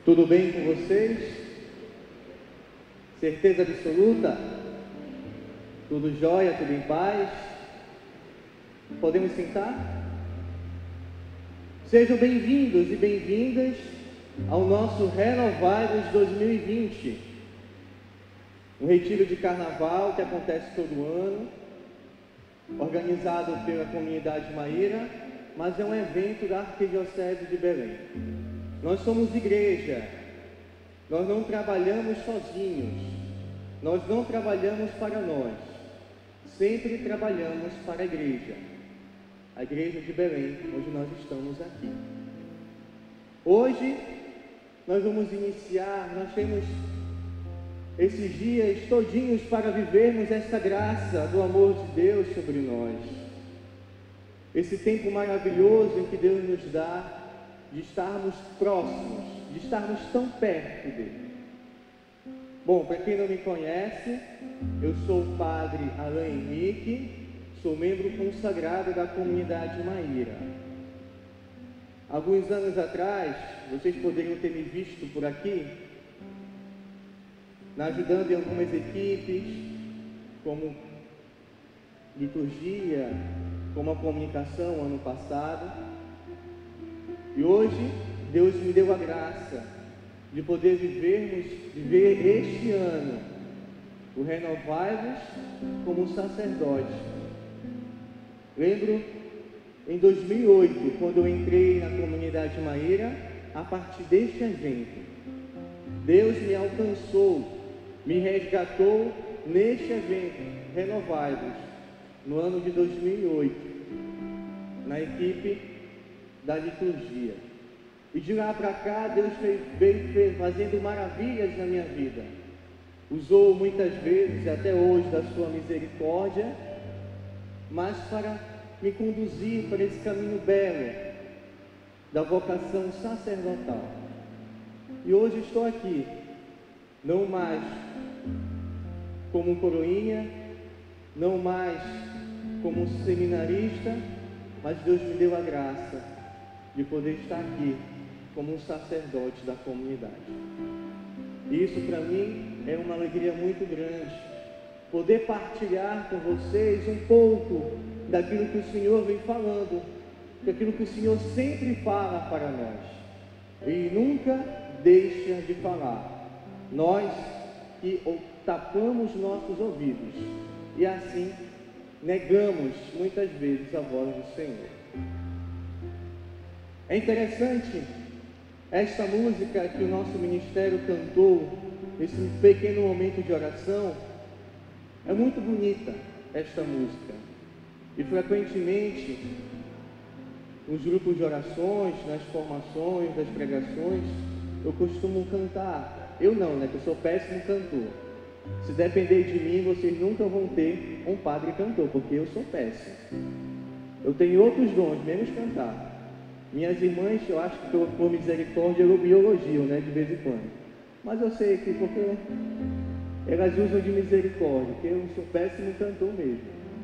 Tudo bem com vocês? Certeza absoluta? Tudo jóia, tudo em paz? Podemos sentar? Sejam bem-vindos e bem-vindas ao nosso Renovados 2020, um retiro de carnaval que acontece todo ano, organizado pela comunidade Maíra, mas é um evento da Arquidiocese de Belém. Nós somos igreja, nós não trabalhamos sozinhos, nós não trabalhamos para nós, sempre trabalhamos para a igreja de Belém, onde nós estamos aqui. Hoje nós vamos iniciar, nós temos esses dias todinhos para vivermos essa graça do amor de Deus sobre nós. Esse tempo maravilhoso em que Deus nos dá de estarmos próximos, de estarmos tão perto dele. Bom, para quem não me conhece, eu sou o padre Alain Henrique, sou membro consagrado da comunidade Maíra. Alguns anos atrás, vocês poderiam ter me visto por aqui, ajudando em algumas equipes, como liturgia, como a comunicação ano passado. E hoje, Deus me deu a graça de poder viver este ano o Renovai-vos como sacerdote. Lembro em 2008, quando eu entrei na comunidade Maíra, a partir deste evento, Deus me alcançou, me resgatou neste evento, Renovai-vos, no ano de 2008, na equipe da liturgia. E de lá para cá, Deus veio fazendo maravilhas na minha vida. Usou muitas vezes, até hoje, da sua misericórdia, mas para me conduzir para esse caminho belo da vocação sacerdotal. E hoje estou aqui, não mais como um coroinha, não mais como um seminarista, mas Deus me deu a graça de poder estar aqui como um sacerdote da comunidade. Isso para mim é uma alegria muito grande, poder partilhar com vocês um pouco daquilo que o Senhor vem falando, daquilo que o Senhor sempre fala para nós e nunca deixa de falar. Nós que tapamos nossos ouvidos e assim negamos muitas vezes a voz do Senhor. É interessante esta música que o nosso ministério cantou, esse pequeno momento de oração. É muito bonita esta música. E frequentemente, nos grupos de orações, nas formações, das pregações, eu costumo cantar. Eu não, né? Que eu sou péssimo cantor. Se depender de mim, vocês nunca vão ter um padre cantor, porque eu sou péssimo. Eu tenho outros dons, menos cantar. Minhas irmãs, eu acho que por misericórdia, me elogiam, né, de vez em quando. Mas eu sei que porque elas usam de misericórdia, que eu sou péssimo cantor mesmo.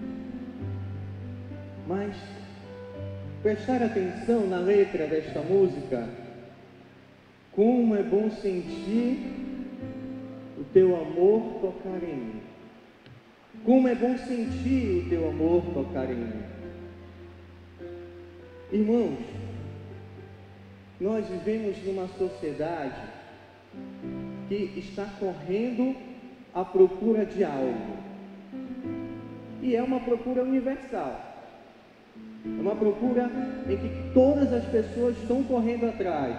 Mas prestar atenção na letra desta música. Como é bom sentir o teu amor tocar em mim. Como é bom sentir o teu amor tocar em mim. Irmãos, nós vivemos numa sociedade que está correndo à procura de algo. E é uma procura universal. É uma procura em que todas as pessoas estão correndo atrás.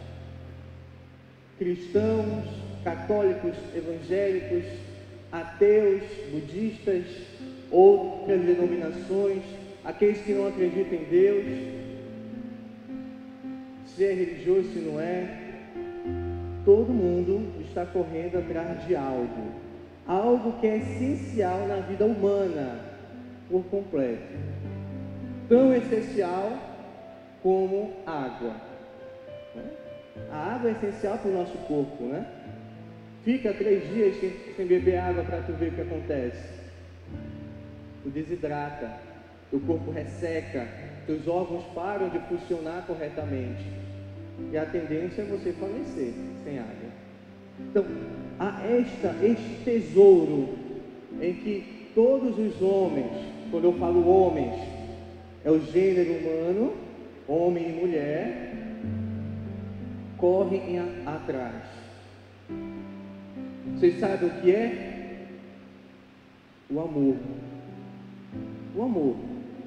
Cristãos, católicos, evangélicos, ateus, budistas, outras denominações, aqueles que não acreditam em Deus, se é religioso, se não é, todo mundo está correndo atrás de algo que é essencial na vida humana por completo, tão essencial como água. A água é essencial para o nosso corpo, né? Fica 3 dias sem beber água para tu ver o que acontece. Tu desidrata, teu corpo resseca, teus órgãos param de funcionar corretamente. e a tendência é você falecer sem água. Então, há este tesouro em que todos os homens, quando eu falo homens, é o gênero humano, homem e mulher, correm atrás. Vocês sabem o que é? O amor. O amor.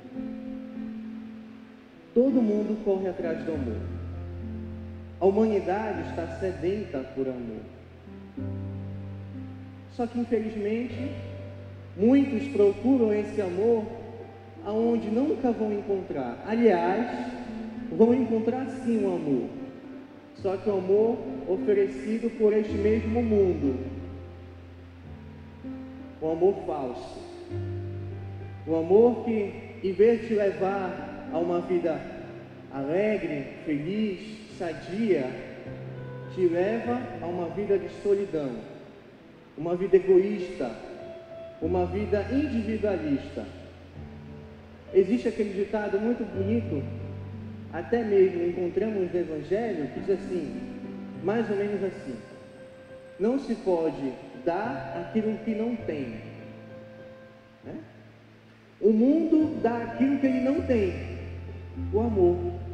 Todo mundo corre atrás do amor. A humanidade está sedenta por amor. Só que, infelizmente, muitos procuram esse amor aonde nunca vão encontrar. Aliás, vão encontrar sim um amor. Só que o amor oferecido por este mesmo mundo. O amor falso. O amor que, em vez de te levar a uma vida alegre, feliz, sadia, te leva a uma vida de solidão, uma vida egoísta, uma vida individualista. Existe aquele ditado muito bonito, até mesmo encontramos no Evangelho, que diz assim, mais ou menos assim: não se pode dar aquilo que não tem. Né? O mundo dá aquilo que ele não tem, o amor.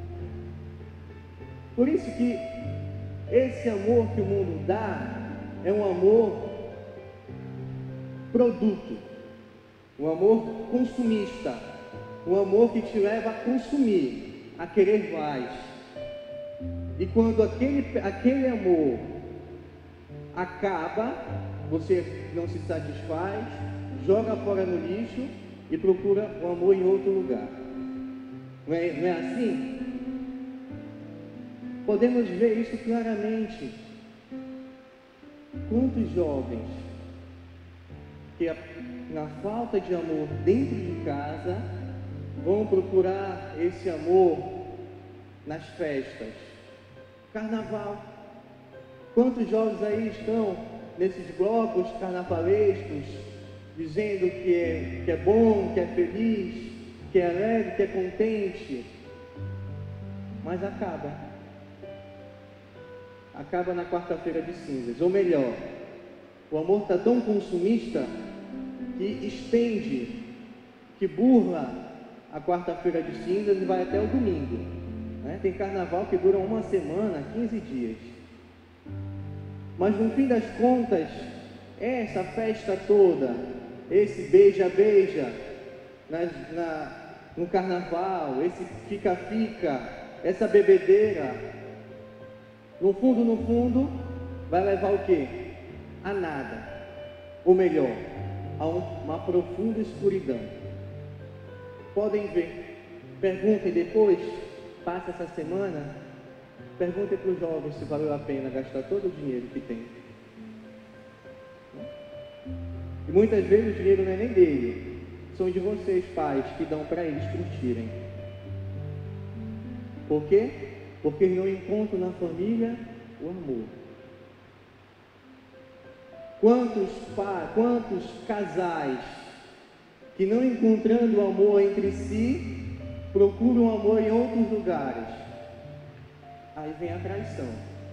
Por isso que esse amor que o mundo dá é um amor produto, um amor consumista, um amor que te leva a consumir, a querer mais. E quando aquele amor acaba, você não se satisfaz, joga fora no lixo e procura o amor em outro lugar. Não é assim? Podemos ver isso claramente. Quantos jovens que, na falta de amor dentro de casa, vão procurar esse amor nas festas? Carnaval. Quantos jovens aí estão nesses blocos carnavalescos, dizendo que é bom, que é feliz, que é alegre, que é contente, mas acaba na quarta-feira de cinzas. Ou melhor, o amor está tão consumista que estende, que burla a quarta-feira de cinzas e vai até o domingo. Né? Tem carnaval que dura uma semana, 15 dias. Mas no fim das contas, essa festa toda, esse beija-beija no carnaval, esse fica-fica, essa bebedeira, no fundo, vai levar o quê? A nada. Ou melhor, a uma profunda escuridão. Podem ver. Perguntem depois, passa essa semana, perguntem para os jovens se valeu a pena gastar todo o dinheiro que tem. E muitas vezes o dinheiro não é nem dele, são de vocês, pais, que dão para eles curtirem. Por quê? Porque eles não encontram na família o amor. Quantos casais que, não encontrando o amor entre si, procuram o amor em outros lugares? Aí vem a traição.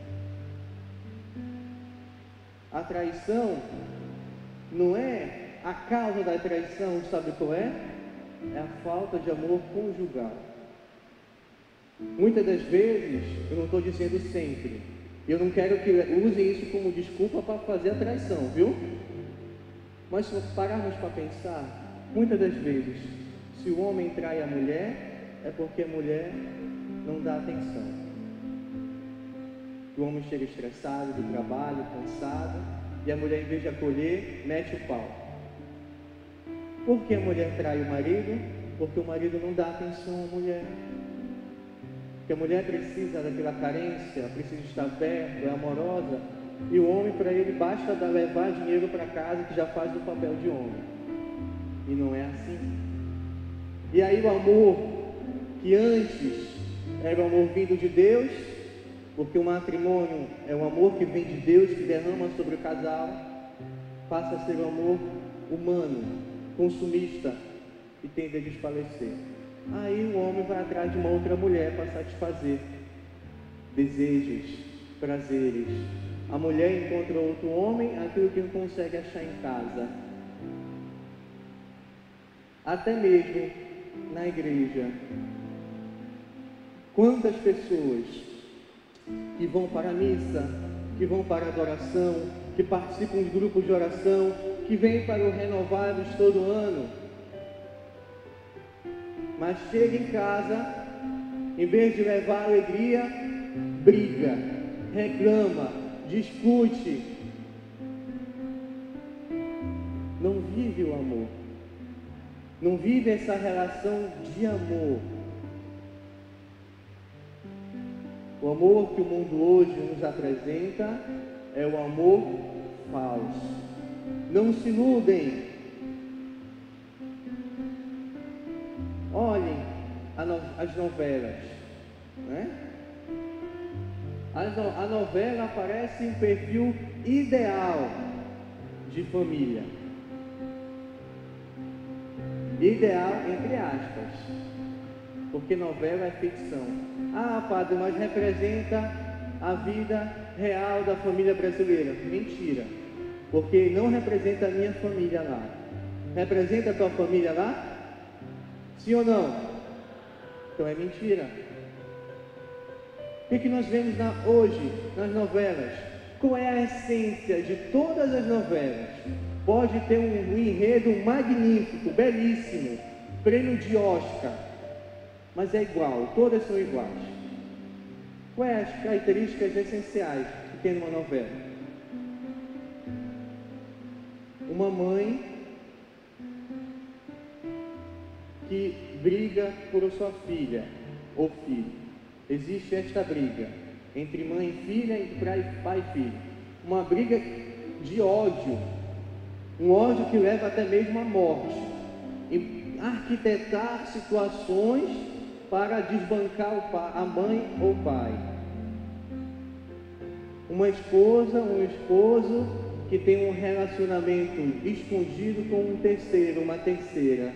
A traição não é a causa da traição, sabe qual é? É a falta de amor conjugal. Muitas das vezes, eu não estou dizendo sempre, eu não quero que usem isso como desculpa para fazer a traição, viu? Mas se pararmos para pensar, muitas das vezes, se o homem trai a mulher, é porque a mulher não dá atenção. O homem chega estressado do trabalho, cansado, e a mulher, em vez de acolher, mete o pau. Por que a mulher trai o marido? Porque o marido não dá atenção à mulher. Que a mulher precisa daquela carência, precisa estar perto, é amorosa, e o homem, para ele, basta levar dinheiro para casa, que já faz o papel de homem. E não é assim. E aí o amor, que antes era o amor vindo de Deus, porque o matrimônio é o amor que vem de Deus, que derrama sobre o casal, passa a ser o amor humano, consumista, e tende a desfalecer. Aí o homem vai atrás de uma outra mulher para satisfazer. desejos, prazeres. A mulher encontra outro homem, aquilo que não consegue achar em casa. Até mesmo na igreja. Quantas pessoas que vão para a missa, que vão para a adoração, que participam de grupos de oração, que vêm para o Renovados todo ano, mas chega em casa, em vez de levar alegria, briga, reclama, discute, não vive o amor, não vive essa relação de amor. O amor que o mundo hoje nos apresenta é o amor falso. Não se iludem. Olhem as novelas, né? A novela aparece um perfil ideal de família. Ideal entre aspas, porque novela é ficção. Ah, padre, mas representa a vida real da família brasileira. Mentira, porque não representa a minha família lá. Representa a tua família lá? Sim ou não? Então é mentira. O que nós vemos hoje nas novelas? Qual é a essência de todas as novelas? Pode ter um enredo magnífico, belíssimo, prêmio de Oscar, mas é igual, todas são iguais. Quais as características essenciais que tem numa novela? Uma mãe que briga por sua filha ou filho. Existe esta briga entre mãe e filha, entre pai e filho. Uma briga de ódio, um ódio que leva até mesmo à morte. E arquitetar situações para desbancar a mãe ou o pai. Uma esposa, um esposo que tem um relacionamento escondido com um terceiro, uma terceira.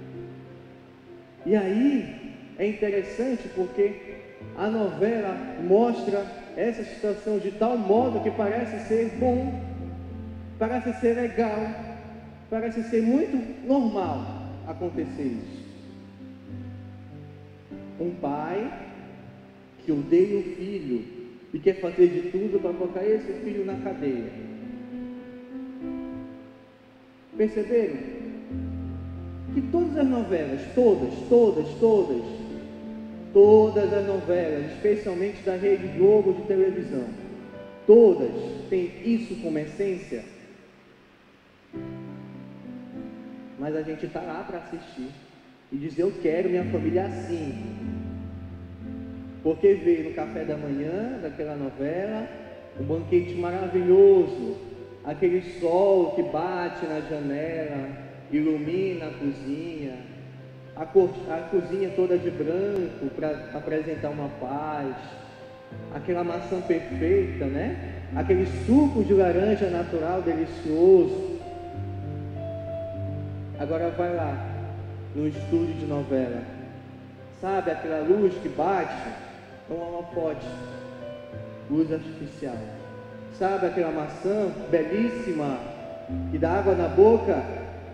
E aí é interessante porque a novela mostra essa situação de tal modo que parece ser bom, parece ser legal, parece ser muito normal acontecer isso. Um pai que odeia o filho e quer fazer de tudo para colocar esse filho na cadeia. Perceberam? Que todas as novelas, todas as novelas, especialmente da Rede Globo de televisão, todas têm isso como essência. Mas a gente está lá para assistir e dizer: eu quero minha família assim. Porque veio no café da manhã daquela novela um banquete maravilhoso, aquele sol que bate na janela, ilumina a cozinha, a cozinha toda de branco para apresentar uma paz, aquela maçã perfeita, né? Aquele suco de laranja natural delicioso. Agora vai lá no estúdio de novela, sabe aquela luz que bate? É um holofote, luz artificial. Sabe aquela maçã belíssima que dá água na boca?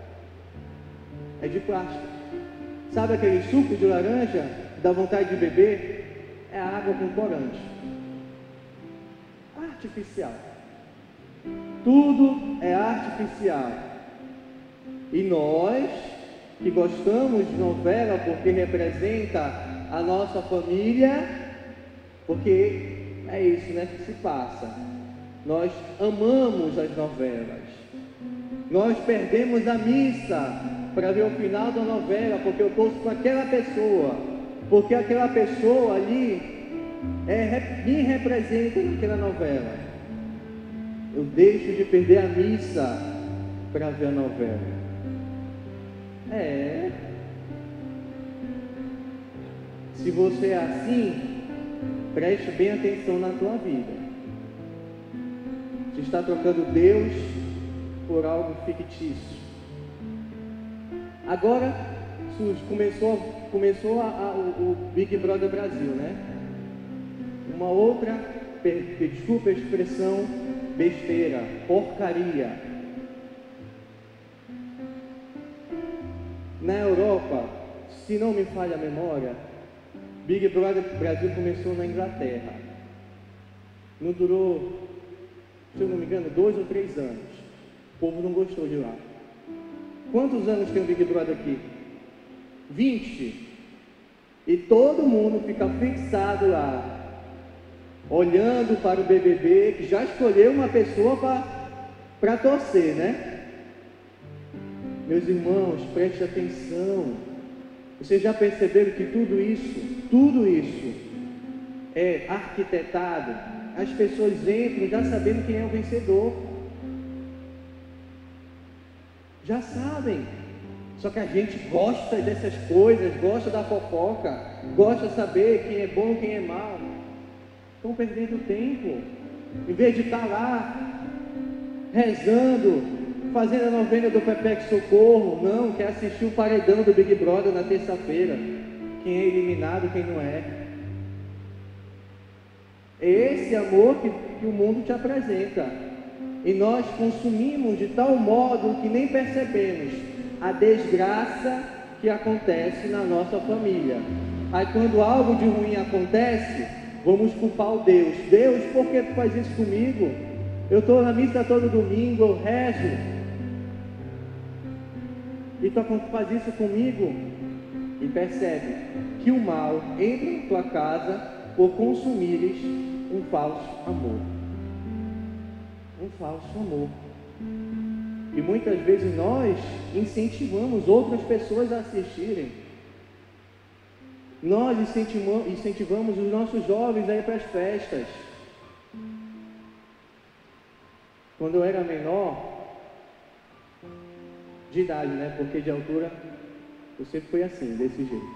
É de plástico. Sabe aquele suco de laranja que dá vontade de beber? É água com corante. Artificial. Tudo é artificial. E nós que gostamos de novela porque representa a nossa família, porque é isso, né, que se passa. Nós amamos as novelas. Nós perdemos a missa para ver o final da novela, porque eu torço para aquela pessoa, porque aquela pessoa ali me representa naquela novela. Eu deixo de perder a missa para ver a novela. Se você é assim, preste bem atenção na tua vida. Você está trocando Deus por algo fictício. Agora começou o Big Brother Brasil, né? uma outra, desculpa a expressão, besteira, porcaria. Na Europa, se não me falha a memória, Big Brother Brasil começou na Inglaterra. Não durou, se eu não me engano, 2 ou 3 anos. O povo não gostou de lá. Quantos anos tem o Big Brother aqui? 20. E todo mundo fica fixado lá, olhando para o BBB, que já escolheu uma pessoa para torcer, né? Meus irmãos, preste atenção. Vocês já perceberam que tudo isso é arquitetado? As pessoas entram já sabendo quem é o vencedor. Já sabem. Só que a gente gosta dessas coisas, gosta da fofoca, gosta de saber quem é bom, quem é mau. Estão perdendo tempo. Em vez de estar lá rezando, fazendo a novena do Pepeque Socorro, não, quer assistir o paredão do Big Brother na terça-feira. Quem é eliminado, quem não é. É esse amor que o mundo te apresenta. E nós consumimos de tal modo que nem percebemos a desgraça que acontece na nossa família. Aí quando algo de ruim acontece, vamos culpar o Deus. Deus, por que tu faz isso comigo? Eu estou na missa todo domingo, eu rezo, e tu faz isso comigo? E percebe que o mal entra em tua casa por consumires um falso amor. Um falso amor. E muitas vezes nós incentivamos outras pessoas a assistirem. Nós incentivamos os nossos jovens a ir para as festas. Quando eu era menor, de idade, né? Porque de altura eu sempre fui assim, desse jeito.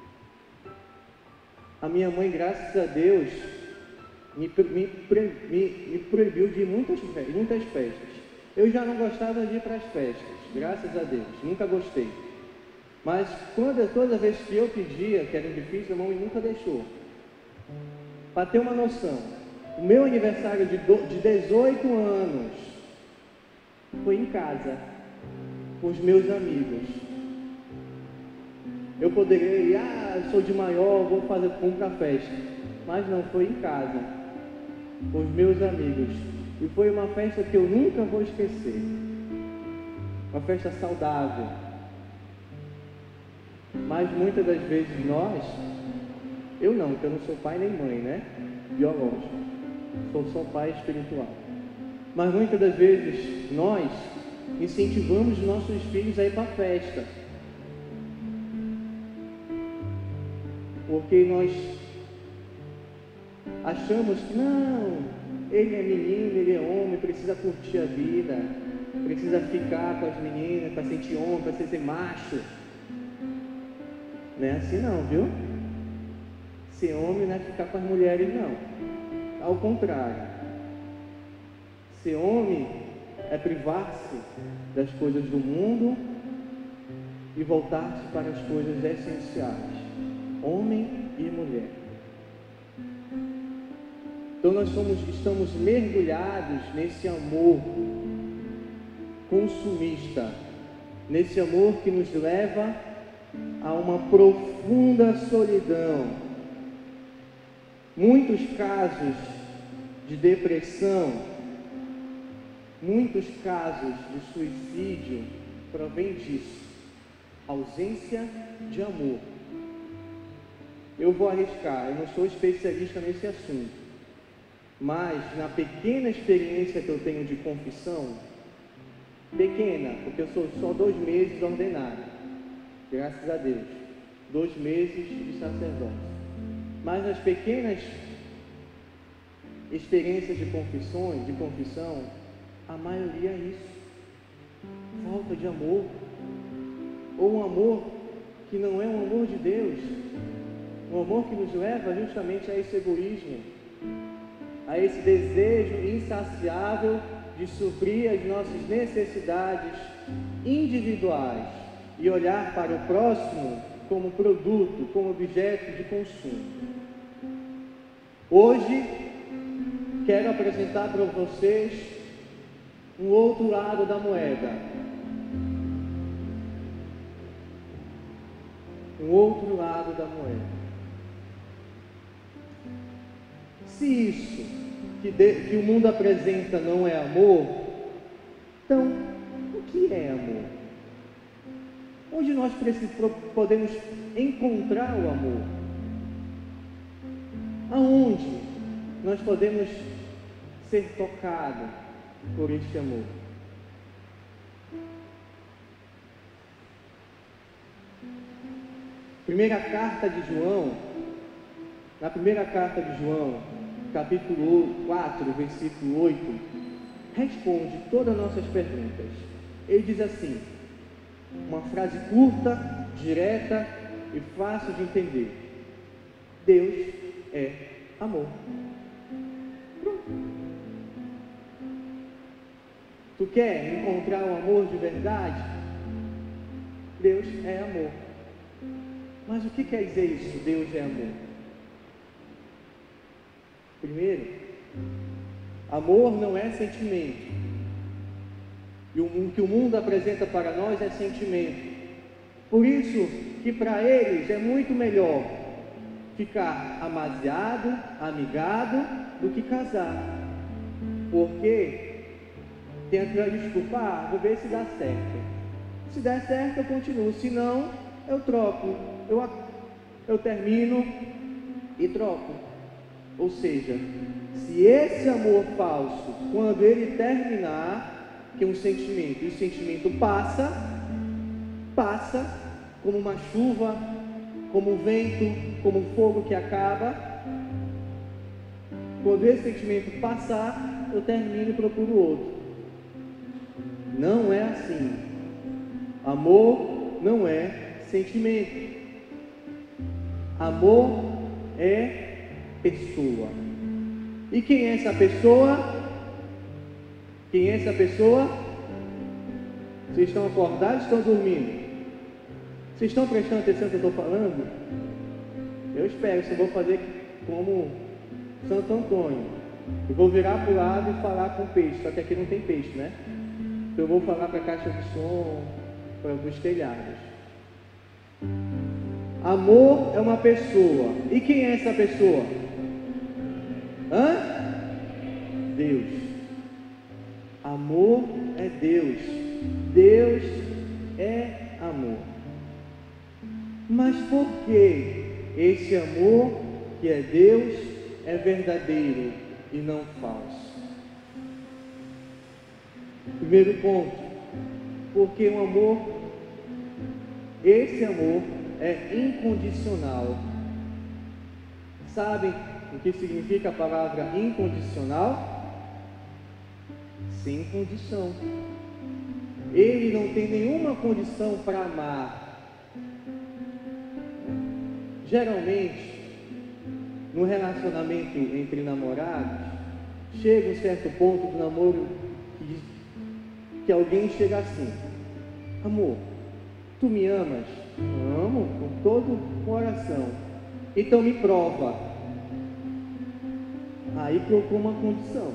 A minha mãe, graças a Deus, me proibiu de ir muitas festas. Eu já não gostava de ir para as festas, graças a Deus, nunca gostei. Mas toda vez que eu pedia, que era difícil, a mãe nunca deixou. Para ter uma noção, o meu aniversário de 18 anos foi em casa, com os meus amigos. Eu poderia ir, eu sou de maior, vou comprar festa. Mas não, foi em casa, com os meus amigos. E foi uma festa que eu nunca vou esquecer. Uma festa saudável. Mas muitas das vezes eu não, porque eu não sou pai nem mãe, né? Biológico. Sou só pai espiritual. Mas muitas das vezes nós incentivamos nossos filhos a ir para a festa. Porque nós achamos que não, ele é menino, ele é homem, precisa curtir a vida, precisa ficar com as meninas, para sentir homem, para ser macho. Não é assim não, viu? Ser homem não é ficar com as mulheres, não. Ao contrário. Ser homem é privar-se das coisas do mundo e voltar-se para as coisas essenciais. Homem e mulher. Então nós estamos mergulhados nesse amor consumista, nesse amor que nos leva a uma profunda solidão. Muitos casos de depressão, muitos casos de suicídio provém disso, ausência de amor. Eu vou arriscar, eu não sou especialista nesse assunto, mas na pequena experiência que eu tenho de confissão, pequena, porque eu sou só 2 meses ordenado, graças a Deus, 2 meses de sacerdócio, mas nas pequenas experiências de confissão, a maioria é isso, falta de amor, ou um amor que não é um amor de Deus, um amor que nos leva justamente a esse egoísmo, a esse desejo insaciável de suprir as nossas necessidades individuais e olhar para o próximo como produto, como objeto de consumo. Hoje quero apresentar para vocês um outro lado da moeda. Um outro lado da moeda. Se isso que o mundo apresenta não é amor, então o que é amor? Onde nós podemos encontrar o amor? Aonde nós podemos ser tocados por este amor? Primeira carta de João, na primeira carta de João, capítulo 4, versículo 8, responde todas as nossas perguntas. Ele diz assim, uma frase curta, direta e fácil de entender: Deus é amor. Pronto. Tu quer encontrar o amor de verdade? Deus é amor. Mas o que quer dizer isso? Deus é amor. Primeiro, amor não é sentimento. E o que o mundo apresenta para nós é sentimento. Por isso que para eles é muito melhor ficar amasiado, amigado, do que casar. Porque tem aquela desculpa, vou ver se dá certo. Se der certo eu continuo, se não, eu troco. Eu termino e troco. Ou seja, se esse amor falso, quando ele terminar, que é um sentimento, e o sentimento passa como uma chuva, como um vento, como um fogo que acaba. Quando esse sentimento passar, eu termino e procuro outro. Não é assim. Amor não é sentimento. Amor é pessoa. E quem é essa pessoa? Quem é essa pessoa? Vocês estão acordados ou estão dormindo? Vocês estão prestando atenção no que eu estou falando? Eu espero, se eu vou fazer como Santo Antônio. Eu vou virar para o lado e falar com peixe, só que aqui não tem peixe, né? Então eu vou falar para a caixa de som, para os telhados. Amor é uma pessoa. E quem é essa pessoa? Deus. Amor é Deus. Deus é amor. Mas por que esse amor que é Deus é verdadeiro e não falso? Primeiro ponto, porque o amor, esse amor é incondicional. Sabem o que significa a palavra incondicional? Sem condição. Ele não tem nenhuma condição para amar. Geralmente, no relacionamento entre namorados, chega um certo ponto do namoro que alguém chega assim: amor, tu me amas? Amo, com todo o coração. Então me prova. Aí colocou uma condição.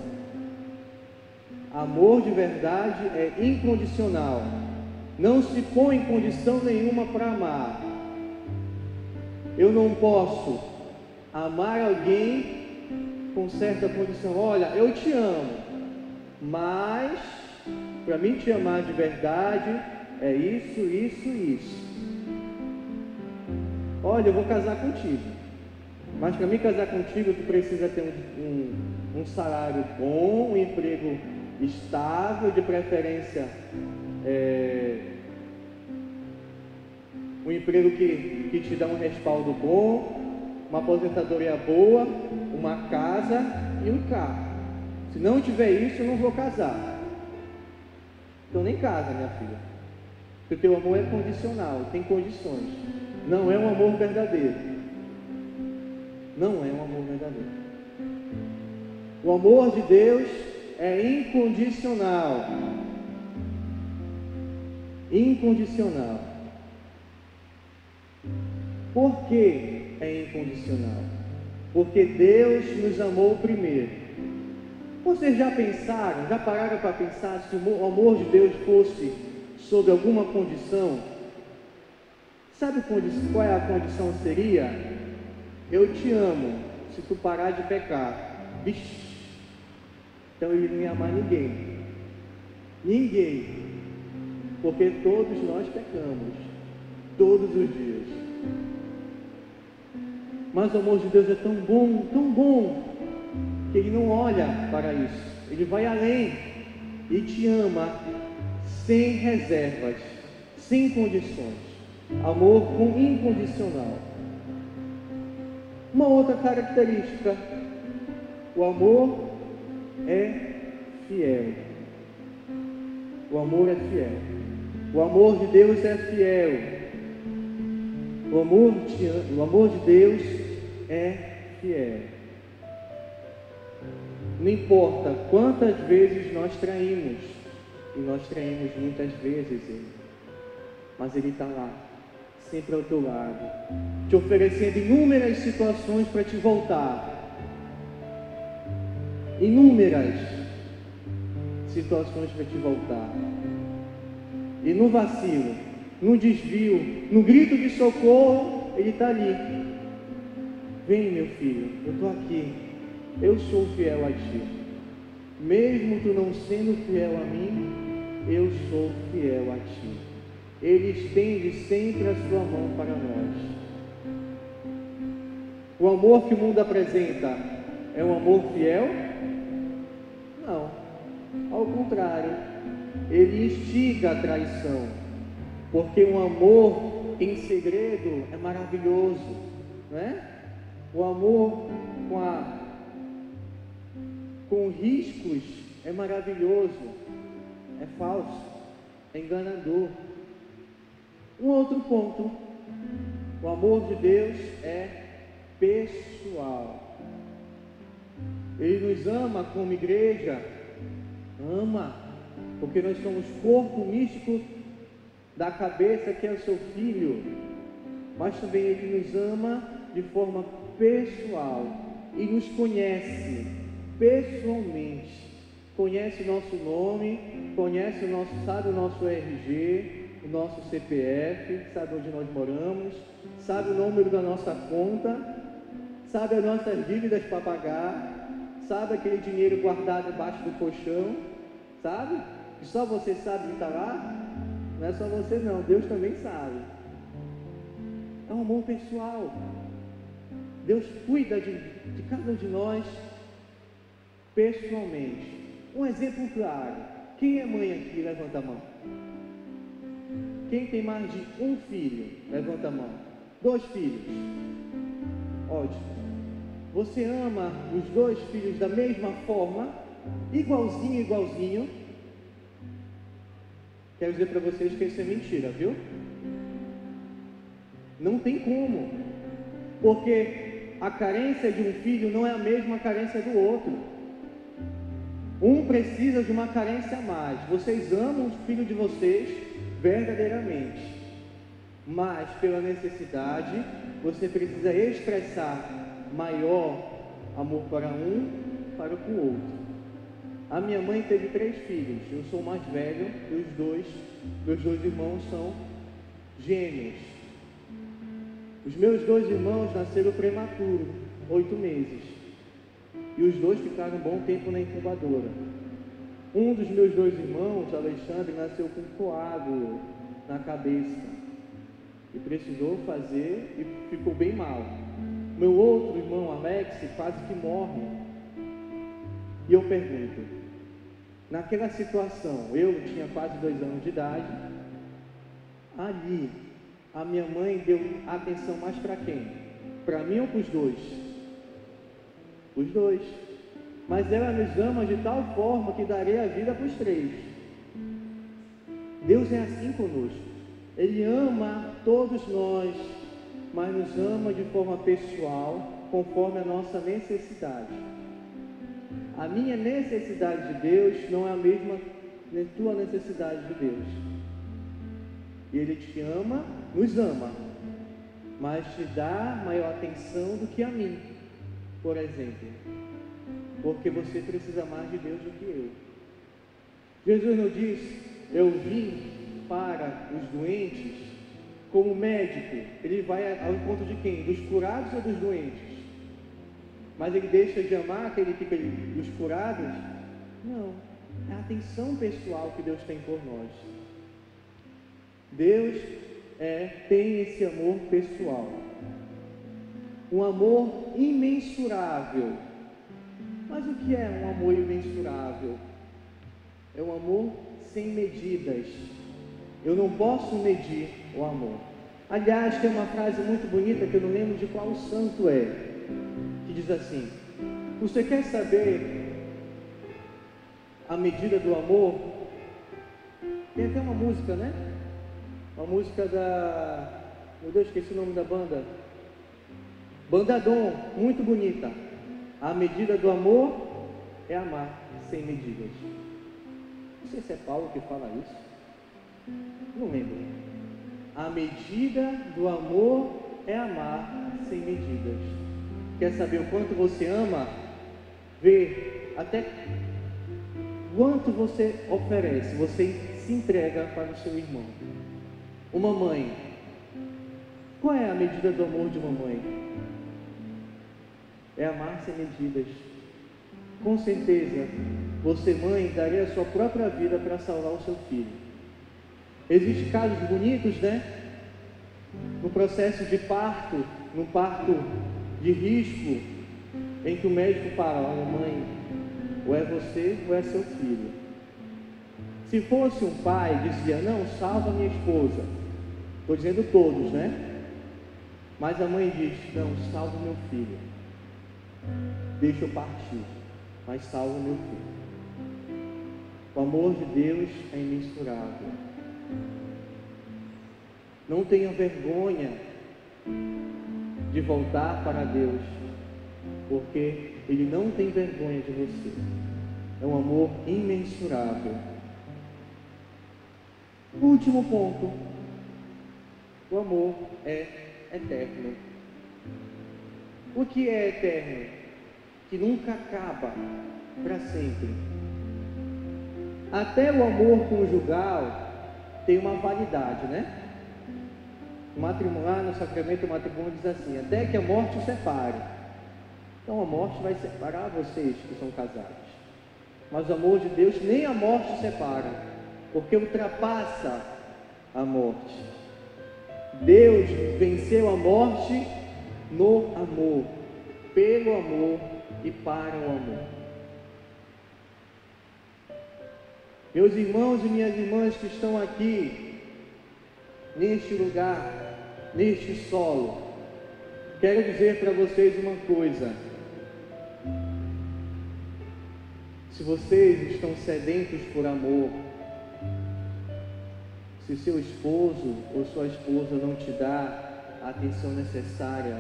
Amor de verdade é incondicional. Não se põe condição nenhuma para amar. Eu não posso amar alguém com certa condição. Olha, eu te amo, mas para mim te amar de verdade é isso, isso e isso. Olha, eu vou casar contigo, mas para mim casar contigo tu precisa ter um salário bom, um emprego estável, de preferência um emprego que te dá um respaldo bom, uma aposentadoria boa, uma casa e um carro. Se não tiver isso, eu não vou casar. Então nem casa, minha filha. Porque o teu amor é condicional, tem condições. Não é um amor verdadeiro. Não é um amor verdadeiro. O amor de Deus é incondicional. Incondicional. Por que é incondicional? porque Deus nos amou primeiro. Vocês já pensaram, já pararam para pensar se o amor de Deus fosse sob alguma condição? Sabe qual é a condição? Seria: eu te amo se tu parar de pecar. Vixe, então ele não ia amar ninguém. Ninguém. Porque todos nós pecamos, todos os dias. Mas o amor de Deus é tão bom, que Ele não olha para isso. Ele vai além e te ama sem reservas, sem condições. Amor incondicional. Uma outra característica: o amor é fiel. O amor é fiel. O amor de Deus é fiel. O amor de Deus é fiel. Não importa quantas vezes nós traímos, e nós traímos muitas vezes Ele, mas Ele está lá, sempre ao teu lado, te oferecendo inúmeras situações para te voltar. Inúmeras situações para te voltar. E no vacilo, no desvio, no grito de socorro, Ele está ali. Vem, meu filho, eu estou aqui. Eu sou fiel a ti. Mesmo tu não sendo fiel a mim, eu sou fiel a ti. Ele estende sempre a sua mão para nós. O amor que o mundo apresenta é um amor fiel? Não. Ao contrário, ele instiga a traição. Porque um amor em segredo é maravilhoso, não é? O amor com riscos é maravilhoso, é falso, é enganador. Um outro ponto: o amor de Deus é pessoal. Ele nos ama como igreja, ama, porque nós somos corpo místico da cabeça que é o seu Filho, mas também Ele nos ama de forma pessoal e nos conhece pessoalmente. Conhece o nosso nome, sabe o nosso RG, o nosso CPF, sabe onde nós moramos, sabe o número da nossa conta, sabe as nossas dívidas para pagar, sabe aquele dinheiro guardado embaixo do colchão, sabe? Que só você sabe que está lá. Não é só você não, Deus também sabe. É um amor pessoal. Deus cuida de cada um de nós pessoalmente. Um exemplo claro: quem é mãe aqui? Levanta a mão. Quem tem mais de um filho? Levanta a mão. 2 filhos? Ótimo. Você ama os 2 filhos da mesma forma? Igualzinho? Quero dizer para vocês que isso é mentira, viu? Não tem como. Porque a carência de um filho não é a mesma carência do outro. Um precisa de uma carência a mais. Vocês amam o filho de vocês verdadeiramente, mas pela necessidade você precisa expressar maior amor para um para com o outro. A minha mãe teve 3 filhos, eu sou o mais velho, e meus 2 irmãos são gêmeos. Os meus 2 irmãos nasceram prematuro, 8 meses, e os 2 ficaram um bom tempo na incubadora. Um dos meus 2 irmãos, Alexandre, nasceu com coágulo na cabeça e precisou fazer e ficou bem mal. Meu outro irmão, Alex, quase que morre. E eu pergunto, naquela situação, eu tinha quase 2 anos de idade, ali, a minha mãe deu atenção mais para quem? Para mim ou para os 2? Os 2. Mas ela nos ama de tal forma que daria a vida para os 3. Deus é assim conosco. Ele ama todos nós, mas nos ama de forma pessoal, conforme a nossa necessidade. A minha necessidade de Deus não é a mesma da tua necessidade de Deus. E Ele te ama, nos ama, mas te dá maior atenção do que a mim. por exemplo, porque você precisa mais de Deus do que eu. Jesus não diz, eu vim para os doentes, como médico, ele vai ao encontro de quem? Dos curados ou dos doentes? Mas ele deixa de amar aquele que dos curados? Não, é a atenção pessoal que Deus tem por nós. Deus tem esse amor pessoal, um amor imensurável. Mas o que é um amor imensurável? É um amor sem medidas. Eu não posso medir o amor. Aliás, tem uma frase muito bonita que eu não lembro de qual santo é, que diz assim: você quer saber a medida do amor? Tem até uma música, né? Uma música da... meu Deus, esqueci o nome da banda. Banda Dom, muito bonita. A medida do amor é amar sem medidas. Não sei se é Paulo que fala isso. Não lembro. A medida do amor é amar sem medidas. Quer saber o quanto você ama? Vê até quanto você oferece, você se entrega para o seu irmão. Uma mãe, qual é a medida do amor de uma mãe? É amar sem medidas. Com certeza, você, mãe, daria a sua própria vida para salvar o seu filho. Existem casos bonitos, né? No processo de parto, no parto de risco, em que o médico fala: olha, mãe, ou é você ou é seu filho. Se fosse um pai, dizia: não, salva minha esposa. Estou dizendo todos, né? Mas a mãe diz: não, salva meu filho. Deixa eu partir, mas salva meu filho. O amor de Deus é imensurável. Não tenha vergonha de voltar para Deus, porque Ele não tem vergonha de você. É um amor imensurável. Último ponto: o amor é eterno. O que é eterno? Que nunca acaba, para sempre. Até o amor conjugal tem uma validade, né? O matrimônio, lá no sacramento do matrimônio diz assim: até que a morte os separe. Então a morte vai separar vocês que são casados. Mas o amor de Deus nem a morte separa, porque ultrapassa a morte. Deus venceu a morte no amor, pelo amor e para o amor. Meus irmãos e minhas irmãs que estão aqui, neste lugar, neste solo, quero dizer para vocês uma coisa: se vocês estão sedentos por amor, se seu esposo ou sua esposa não te dá a atenção necessária,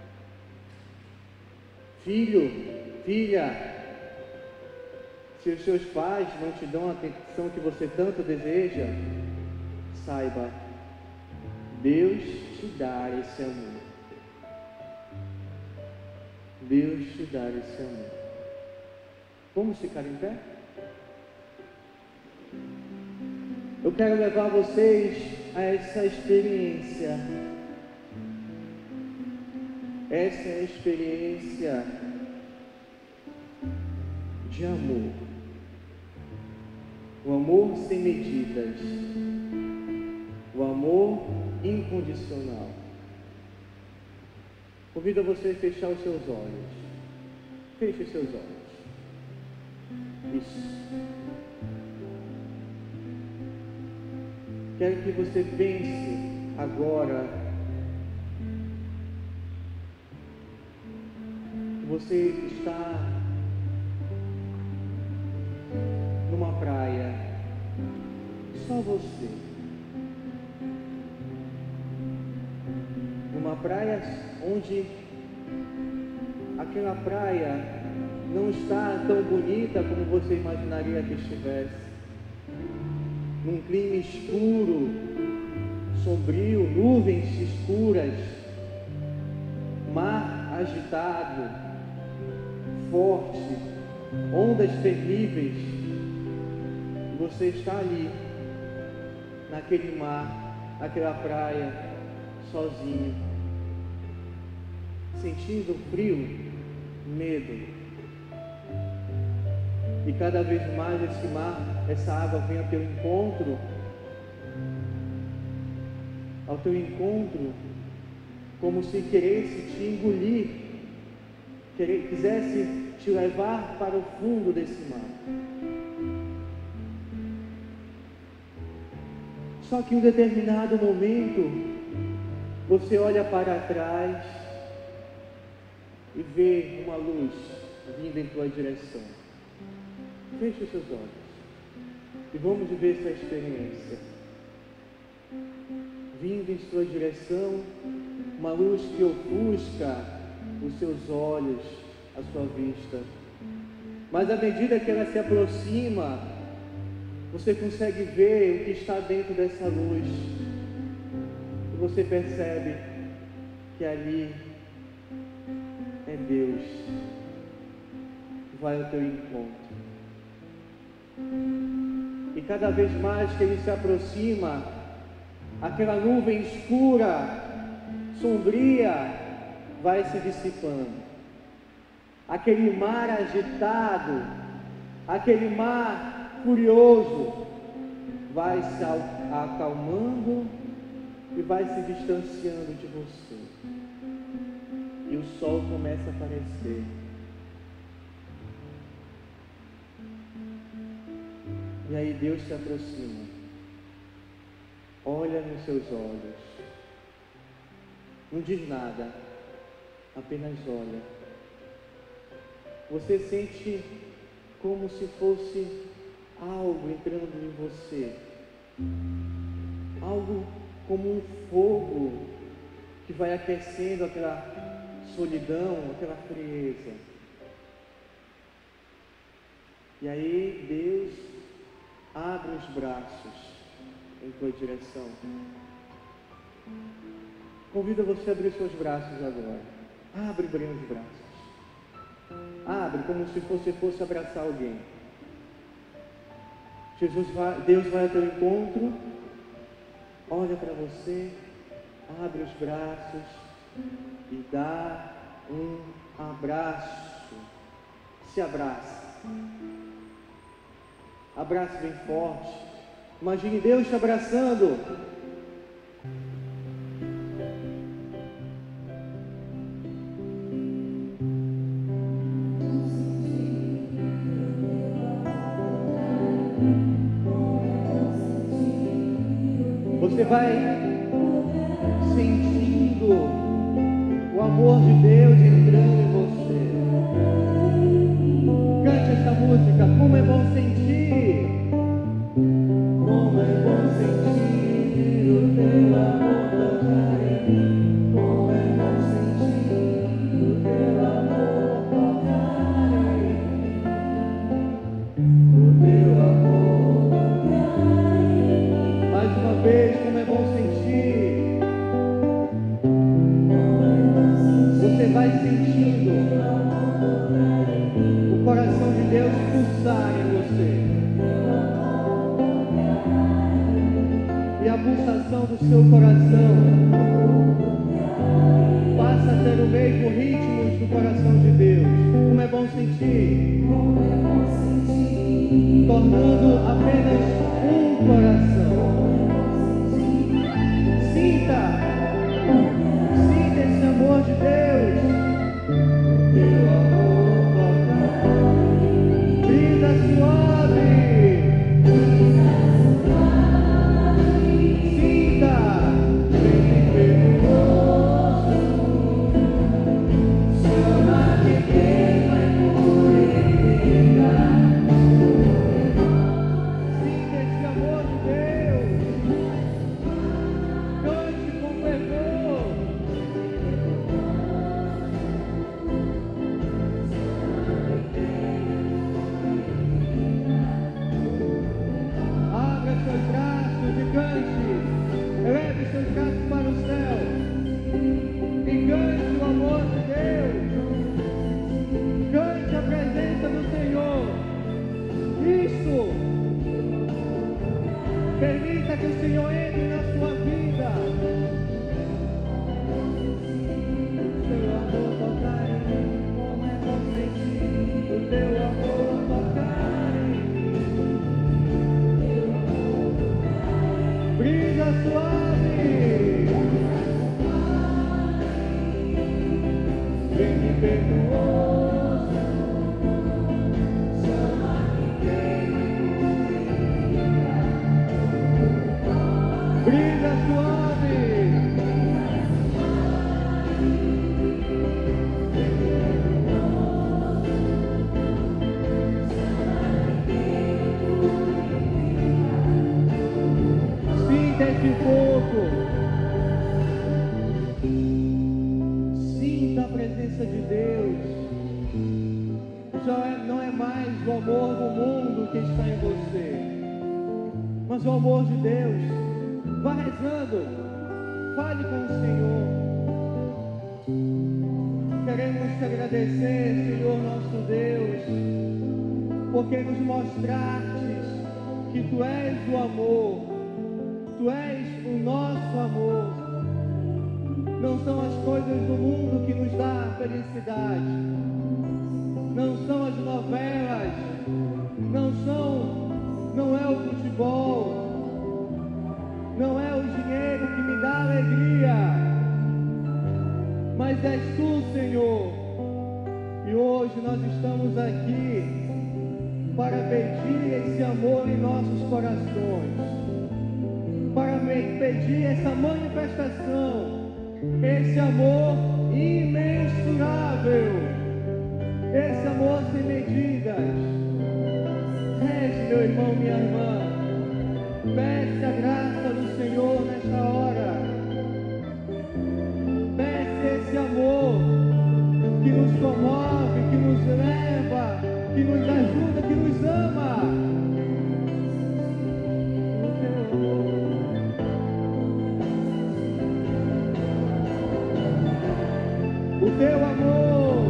filho, filha, se os seus pais não te dão a atenção que você tanto deseja, saiba, Deus te dá esse amor. Deus te dá esse amor. Vamos ficar em pé? Eu quero levar vocês a essa experiência. Essa é a experiência de amor. O amor sem medidas. O amor incondicional. Convido você a fechar os seus olhos. Feche os seus olhos. Isso. Quero que você pense agora que você está numa praia, só você. Numa praia onde aquela praia não está tão bonita como você imaginaria que estivesse. Num clima escuro, sombrio, nuvens escuras, mar agitado, forte, ondas terríveis, e você está ali, naquele mar, naquela praia, sozinho, sentindo frio, medo. E cada vez mais esse mar, essa água vem ao teu encontro, como se queresse te engolir, quisesse te levar para o fundo desse mar. Só que em um determinado momento, você olha para trás e vê uma luz vindo em tua direção. Feche os seus olhos e vamos viver essa experiência. Vindo em sua direção, uma luz que ofusca os seus olhos, a sua vista. Mas à medida que ela se aproxima, você consegue ver o que está dentro dessa luz. E você percebe que ali é Deus que vai ao teu encontro. E cada vez mais que ele se aproxima, aquela nuvem escura, sombria, vai se dissipando. Aquele mar agitado, aquele mar furioso, vai se acalmando e vai se distanciando de você. E o sol começa a aparecer. E aí Deus se aproxima, olha nos seus olhos, não diz nada, apenas olha. Você sente como se fosse algo entrando em você, algo como um fogo que vai aquecendo aquela solidão, aquela frieza. E aí Deus abre os braços em tua direção. Convido você a abrir seus braços agora. Abre bem os braços. Abre como se você fosse abraçar alguém. Deus vai ao teu encontro, olha para você, abre os braços e dá um abraço. Se abraça. Abraço bem forte. Imagine Deus te abraçando. Você vai sentindo o amor de Deus entrando em você. Cante essa música, como é bom sentir. Como é bom sentir o teu amor tocar em mim. Como é bom sentir o teu amor tocar em mim. O teu amor tocar em mim. Mais uma vez, como é bom sentir. Você vai sentindo o coração de Deus pulsar em você. E a pulsação do seu coração passa a ter o mesmo ritmo do coração de Deus. Como é bom sentir. Tornando apenas um coração. Sinta esse amor de Deus. Teu amor toca, brisa suave. Sinta, bem perdoso. Chama de Deus, vai purificar. Sinta Permita que o Senhor entre na sua vida. Seu amor tocar em mim, como é bom sentir o teu amor tocar em mim. Brisa suave, vem me perdoar. Brisa suave, sinta esse fogo, sinta a presença de Deus. Não é mais o amor do mundo que está em você, mas o amor de Deus. Vá rezando, fale com o Senhor. Queremos te agradecer, Senhor nosso Deus, porque nos mostrastes que Tu és o amor, Tu és o nosso amor. Não são as coisas do mundo que nos dá felicidade, não são as novelas, não é o futebol, não é o dinheiro que me dá alegria, mas és Tu, Senhor. E hoje nós estamos aqui para pedir esse amor em nossos corações, para pedir essa manifestação, esse amor imensurável, esse amor sem medidas. Reze, meu irmão, minha irmã. Peça a graça do Senhor nesta hora. Peça esse amor que nos comove, que nos leva, que nos ajuda, que nos ama. O Teu amor.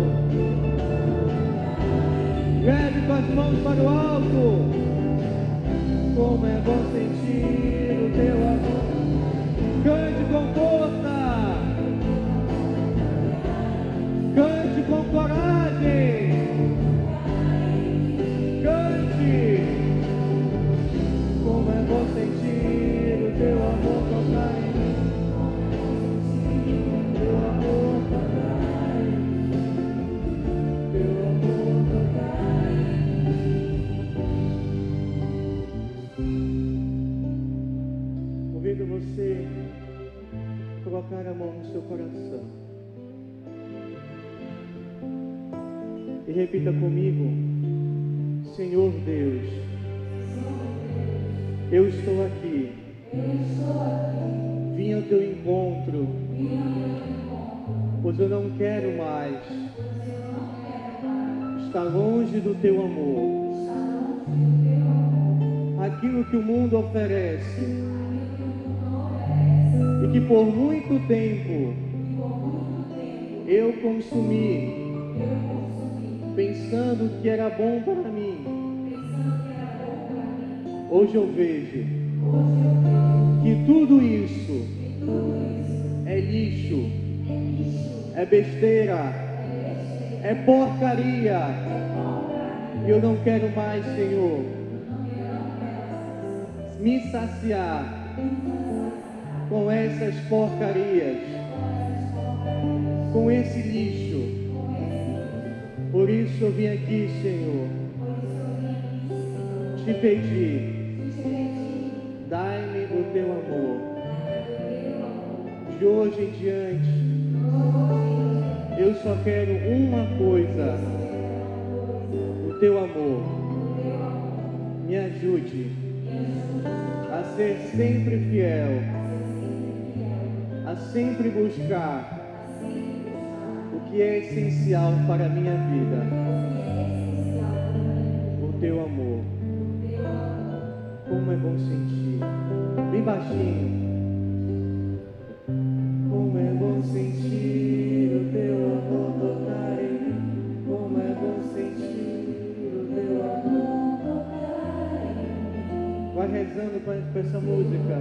Leve com as mãos para o alto. Como é bom sentir o Teu amor. Cante com força, cante com coragem, cante. Como é bom sentir o Teu amor tocar em mim. Teu amor tocar em mim. Teu amor tocar em mim. Convido você a colocar a mão no seu coração e repita comigo: Senhor Deus, eu estou aqui, vim ao Teu encontro, pois eu não quero mais estar longe do Teu amor. Aquilo que o mundo oferece e que por muito tempo eu consumi, pensando que era bom para mim. Hoje eu vejo que tudo isso é lixo, é besteira, é porcaria. E eu não quero mais, Senhor, me saciar com essas porcarias, com esse lixo. Por isso eu vim aqui, Senhor, te pedir, dai-me o Teu amor. De hoje em diante, eu só quero uma coisa: o Teu amor. Me ajude a ser sempre fiel, a sempre buscar o que é essencial para a minha vida: o Teu amor. Como é bom sentir, bem baixinho. Como é bom sentir o Teu amor tocar em mim. Como é bom sentir o Teu amor tocar em mim. Vai rezando com essa música.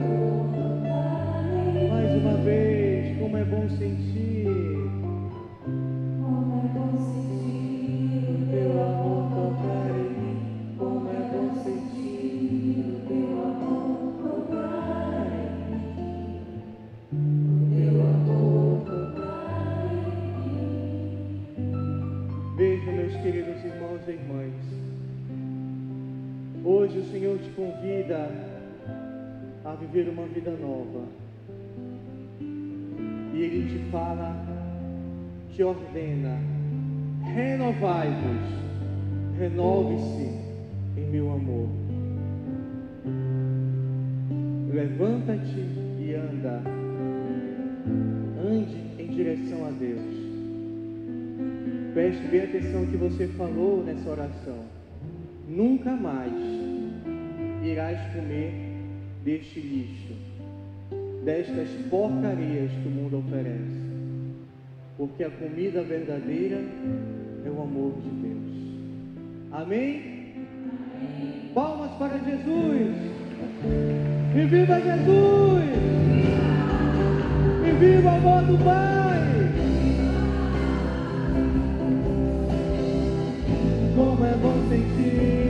Mais uma vez, como é bom sentir. Como é bom sentir o teu amor tocar em mim. Como é bom sentir o teu amor tocar em mim. O teu amor tocar em mim. Vejam, meus queridos irmãos e irmãs. Hoje o Senhor te convida a viver uma vida nova. E Ele te fala, te ordena: renovai-vos, renove-se em meu amor. Levanta-te e anda. Ande em direção a Deus. Preste bem atenção que você falou nessa oração. Nunca mais irás comer deste lixo, destas porcarias que o mundo oferece, porque a comida verdadeira é o amor de Deus. Amém? Amém. Palmas para Jesus! E viva Jesus! E viva o amor do Pai! Como é bom sentir